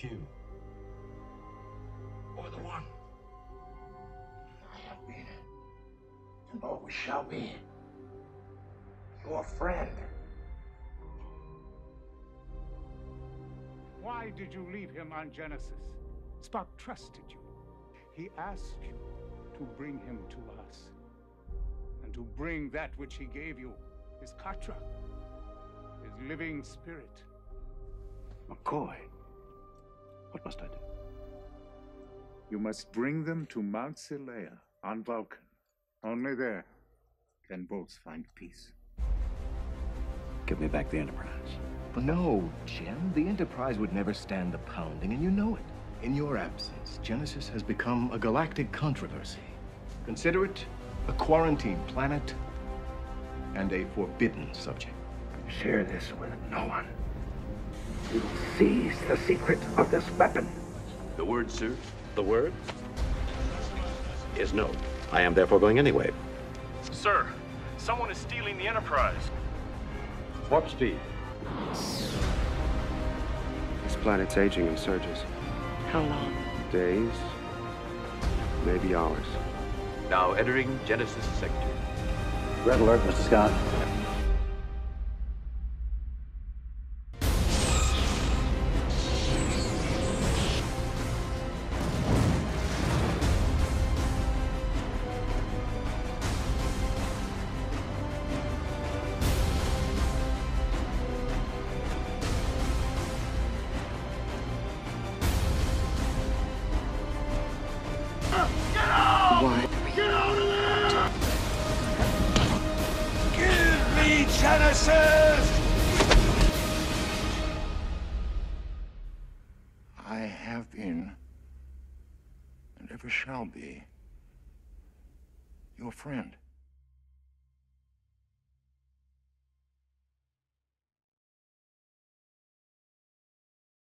few. Or the one. I have been, and always shall be, your friend. Why did you leave him on Genesis? Spock trusted you. He asked you to bring him to us. And to bring that which he gave you, his Katra, his living spirit. McCoy, what must I do? You must bring them to Mount Silea on Vulcan. Only there can both find peace. Give me back the Enterprise. No, Jim. The Enterprise would never stand the pounding, and you know it. In your absence, Genesis has become a galactic controversy. Consider it a quarantine planet and a forbidden subject. Share this with no one. You seize the secret of this weapon. The word, sir? The word is no. I am therefore going anyway. Sir, someone is stealing the Enterprise. Warp speed. This planet's aging in surges. How long? Days, maybe hours. Now entering Genesis sector. Red alert, Mr. Scott. Why? Genesis! I have been, and ever shall be, your friend.